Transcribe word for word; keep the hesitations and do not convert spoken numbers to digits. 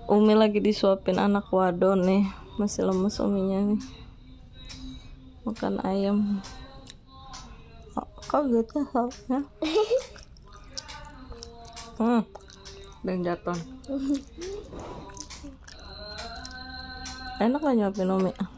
Umi lagi disuapin anak wadon nih, masih lemes uminya nih, makan ayam. Oh, kok gitu ya? Hmm, dan jatuh. Enak gak nyuapin umi?